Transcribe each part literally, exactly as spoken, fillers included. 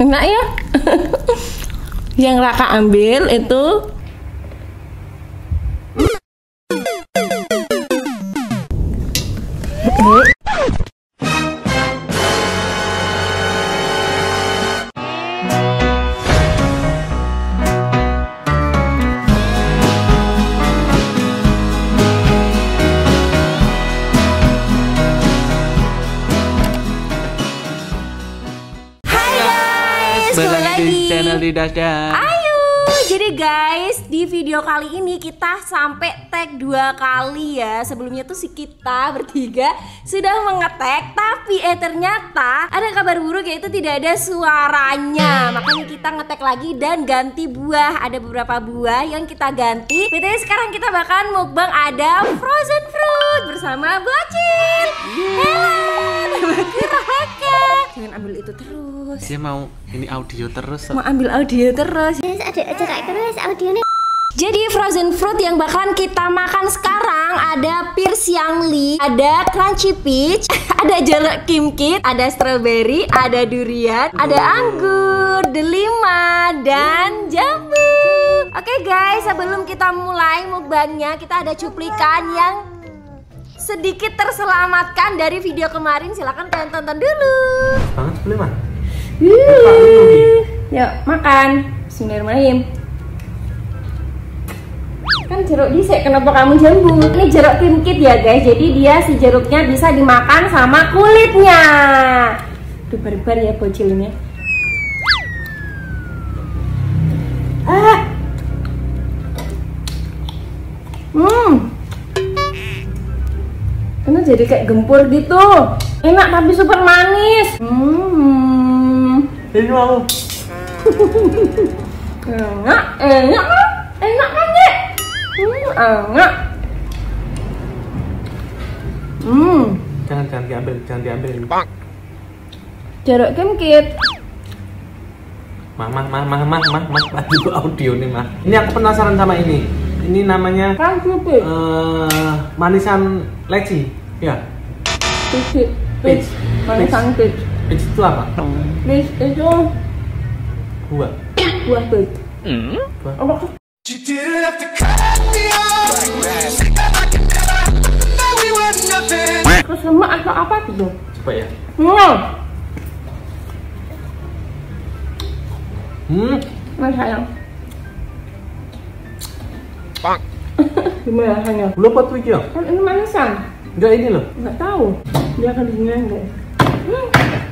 Enak ya? Yang Raka ambil itu di channel Didasdan. Ayo, jadi guys, di video kali ini kita sampai tag dua kali ya. Sebelumnya tuh si kita bertiga sudah mengetek, tapi eh ternyata ada kabar buruk, yaitu tidak ada suaranya. Makanya kita ngetek lagi dan ganti buah. Ada beberapa buah yang kita ganti. B T W sekarang kita bakalan mukbang ada frozen fruit bersama Bocil. Hello, jangan ambil itu terus. Dia mau ini audio terus. Mau ambil audio terus. Ada aja kayak terus audionya. Jadi frozen fruit yang bakalan kita makan sekarang ada Pirsiangli, ada crunchy peach, ada jeruk kimkit, ada strawberry, ada durian, ada anggur, delima, dan jambu. Oke guys, sebelum kita mulai mukbangnya, kita ada cuplikan yang sedikit terselamatkan dari video kemarin. Silakan kalian tonton dulu. Banget boleh mah. Yuk makan. Bismillahirrahmanirrahim. Kan jeruk disek, kenapa kamu jambu? Ini jeruk kimkit ya guys. Jadi dia si jeruknya bisa dimakan sama kulitnya. Tuh barbar ya bocilnya. Ah. Hmm. Karena jadi kayak gempur gitu. Enak tapi super manis. Hmm. Ini mau. Enak, enak, enak kan deh. Hmm, enak. Hmm. Jangan jangan diambil, jangan diambil ini. Pak. Jeruk kimkit. Mah, mah, mah, mah, mah, mah, mah, lagi audio nih mah. Ini aku penasaran sama ini. Ini namanya uh, manisan leci, ya. Peach, peach, manisan peach. Peach itu apa? Peach itu Buah. buah peach. Hmm? Buah. Apa? Terus lemak atau apa gitu? Coba ya. Hmm. Hmm. Mas sayang. Pak. Gimana rasanya? Belum buat video. Kan ini manisan. Enggak ini loh. Enggak tahu. Dia akan di sini enggak. Hmm.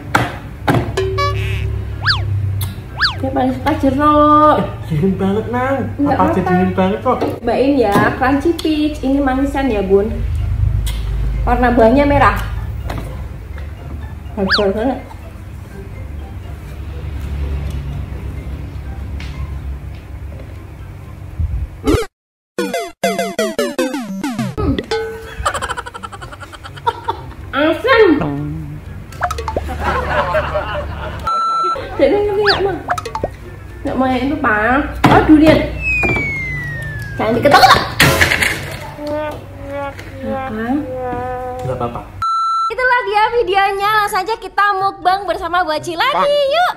Dia paling suka jeruk. Eh, dingin banget nang. Nggak Apa aja apa-apa. dingin banget kok. Cobain ya, crunchy peach. Ini manisan ya bun. Warna buahnya merah. Hasil banget. Asam. Jadi ngerti nggak mah? Nggak mau yang itu pak? Oh durian. Jangan diketok. Makan. Enggak apa-apa. Itulah dia videonya. Langsung saja kita mukbang bersama Bocil lagi. Yuk.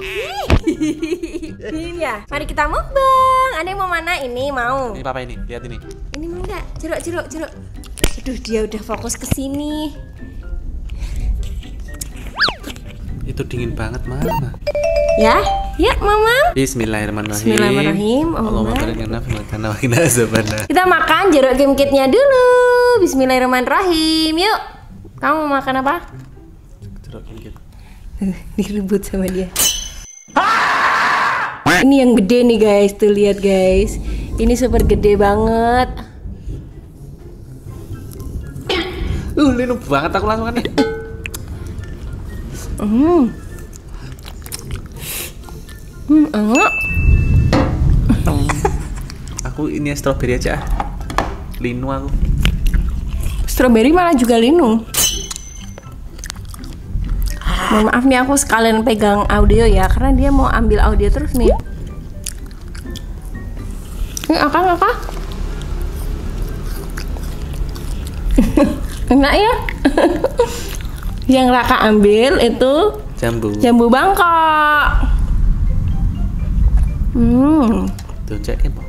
Ini ya. Mari kita mukbang. Ada yang mau mana? Ini mau. Ini papa ini, lihat ini. Ini mau nggak? Jeruk, jeruk, jeruk. Aduh dia udah fokus ke sini. Itu dingin banget mama. Ya, ya mama. Bismillahirrahmanirrahim. Bismillahirrahmanirrahim. Allahumma barik lana fi ma kana wa qina azabannar. Kita makan jeruk kimkitnya dulu. Bismillahirrahmanirrahim. Yuk. Kamu mau makan apa? Jeruk kimkit. Direbut sama dia. Ini yang gede nih guys. Tuh lihat guys. Ini super gede banget. Uh, linu banget aku langsung kan nih. Hmm. Hmm, enak. Aku ini strawberry aja. Linu aku. Strawberry malah juga linu. Mohon maaf nih aku sekalian pegang audio ya, karena dia mau ambil audio terus nih. Ini akang akang. Enak ya. Yang Raka ambil itu Jambu. jambu Bangkok. Hmm. Tuh cek apa?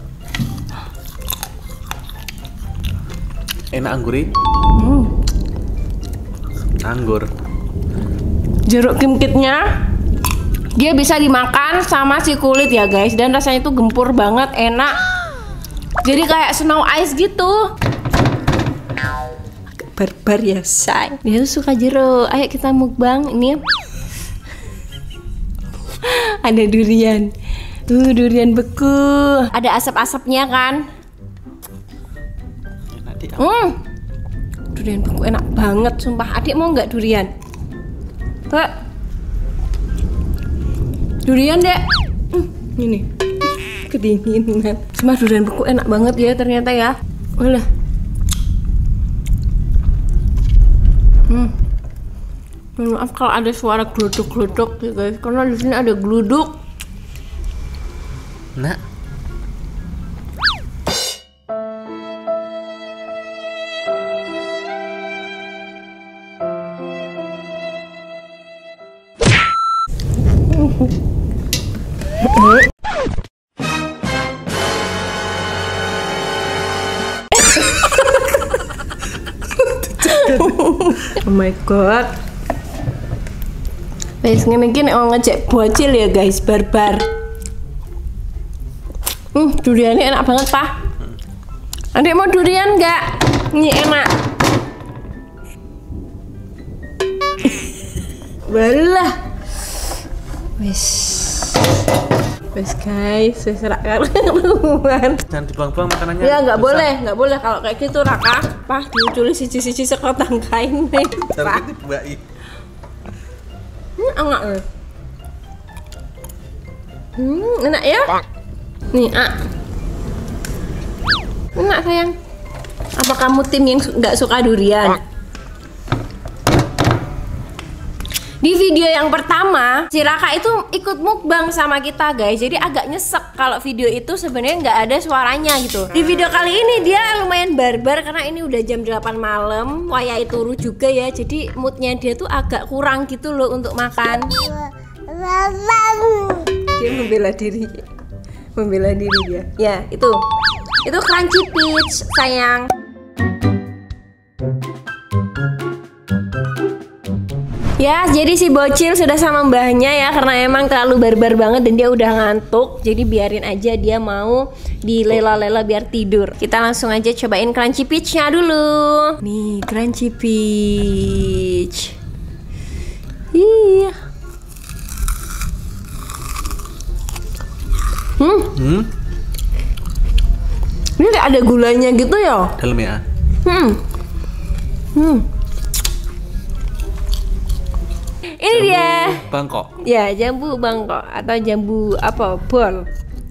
Enak angguri? Hmm. Anggur. Jeruk kimkitnya dia bisa dimakan sama si kulit ya guys, dan rasanya itu gempur banget, enak. Jadi kayak snow ice gitu. Agak barbar ya say. Dia tuh suka jeruk. Ayo kita mukbang ini. Ada durian. Tuh durian beku. Ada asap-asapnya kan. Enak di. Hmm. Durian beku enak banget sumpah. Adik mau nggak durian? Tuh. Durian dek. Hmm, ini kedinginan. Cuma durian beku enak banget ya ternyata ya. Walah. Hmm. Maaf kalau ada suara gluduk-gluduk ya guys, karena di sini ada gluduk. Nak. Oh my god. Guys, ngene iki nek ngejek bocil ya guys, barbar. Hmm, duriannya enak banget, Pak. Adik mau durian nggak? Ini enak. Balah. Wes. Wes guys, wes Raka. Jangan dibuang-buang makanannya. Ya nggak Dosa. boleh, nggak boleh kalau kayak gitu Raka. Pah diuculi siji-siji sekot tangkain nih. Jangan dibuai. Hmm, enak nih. Hmm, enak ya? Nih, ah. Enak sayang. Apa kamu tim yang su- nggak suka durian? Di video yang pertama, si Raka itu ikut mukbang sama kita guys. Jadi agak nyesek kalau video itu sebenarnya nggak ada suaranya gitu. Di video kali ini dia lumayan barbar karena ini udah jam delapan malam, wayai turu juga ya. Jadi moodnya dia tuh agak kurang gitu loh untuk makan. Dia membela diri. Membela diri dia. Ya, itu. Itu crunchy peach, sayang. Ya, jadi si bocil sudah sama mbahnya ya, karena emang terlalu barbar banget dan dia udah ngantuk. Jadi biarin aja dia mau dilela-lela biar tidur. Kita langsung aja cobain crunchy peach-nya dulu. Nih, crunchy peach. Iya. Hmm. Hmm? Ini kayak ada gulanya gitu ya. Dalamnya. Hmm. Hmm. Ini Jambu dia. Bangkok. Ya, jambu Bangkok atau jambu apa? Bol.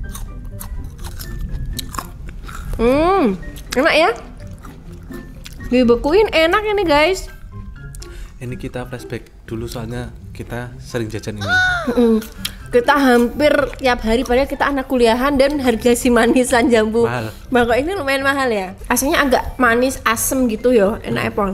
Hmm, enak ya? Dibekuin enak ini guys. Ini kita flashback dulu soalnya kita sering jajan ini. Mm. Kita hampir tiap hari, padahal kita anak kuliahan dan harga si manisan jambu Mahal. Bangkok ini lumayan mahal ya. Rasanya agak manis asem gitu ya, enak Epon.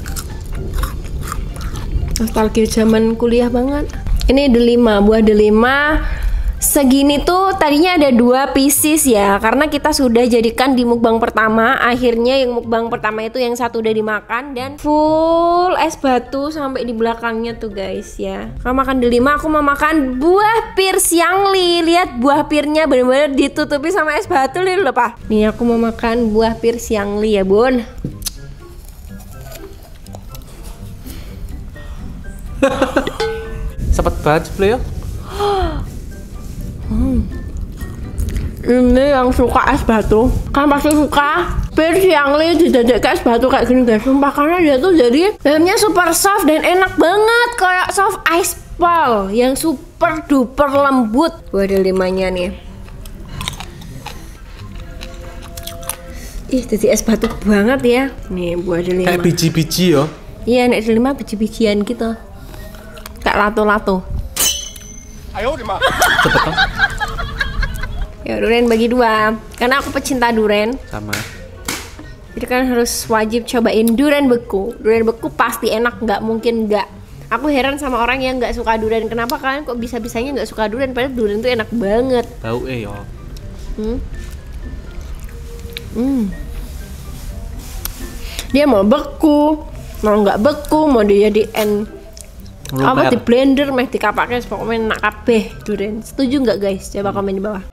Nostalgia zaman kuliah banget. Ini delima, buah delima. Segini tuh tadinya ada dua pieces ya, karena kita sudah jadikan di mukbang pertama. Akhirnya yang mukbang pertama itu yang satu udah dimakan dan full es batu sampai di belakangnya tuh guys ya. Kalau makan delima, aku mau makan buah pir siangli. Lihat buah pirnya bener-bener ditutupi sama es batu nih loh Pak. Nih aku mau makan buah pir siangli ya bun. Sepet banget sih ya. Hmm. Ini yang suka es batu kan pasti suka pir siangli dijajak es batu kayak gini guys. Sumpah, karena dia tuh jadi dalamnya super soft dan enak banget, kayak soft ice ball yang super duper lembut. Buah delimanya nih. Ih, jadi es batu banget ya. Nih buah delima. Kayak biji-biji yo. Iya, nek delima biji-bijian gitu. Kayak lato-lato. Ayo, di mana? Cepet kan? Ya, durian bagi dua. Karena aku pecinta durian. Sama. Jadi kan harus wajib cobain durian beku. Durian beku pasti enak, nggak mungkin nggak. Aku heran sama orang yang nggak suka durian. Kenapa kalian kok bisa-bisanya nggak suka durian? Padahal durian tuh enak banget. Bau eh yo. Hmm. Hmm. Dia mau beku, mau nggak beku, mau dia di en apa di blender, meh dikapake pokoknya enak kabeh durian. Setuju nggak guys? Coba komen di bawah.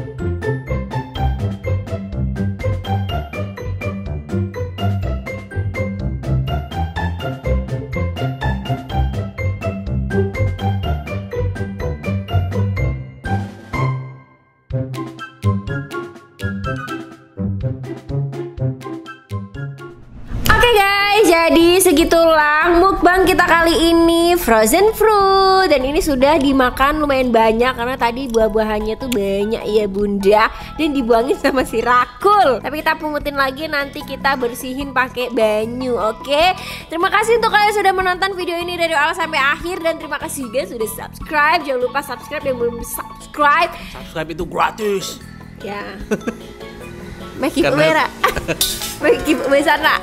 Oke guys, jadi segitulah mukbang kita kali ini frozen fruit. Dan ini sudah dimakan lumayan banyak karena tadi buah-buahannya tuh banyak ya bunda. Dan dibuangin sama si Rakul. Tapi kita pungutin lagi, nanti kita bersihin pakai banyu. Oke, terima kasih untuk kalian sudah menonton video ini dari awal sampai akhir. Dan terima kasih juga sudah subscribe. Jangan lupa subscribe yang belum subscribe. Subscribe itu gratis. Ya. Make it merah. Make it sana.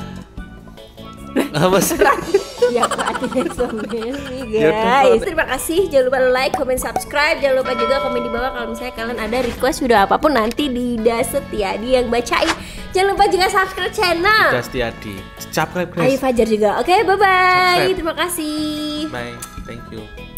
Apa sih? Ya guys, terima kasih. Jangan lupa like, comment, subscribe. Jangan lupa juga komen di bawah kalau misalnya kalian ada request video apapun, nanti Dida Setiadi yang bacain. Jangan lupa juga subscribe channel Dida Setiadi. Subscribe guys. Ayu Fajar juga. Oke, bye bye. Terima kasih. Bye. Thank you.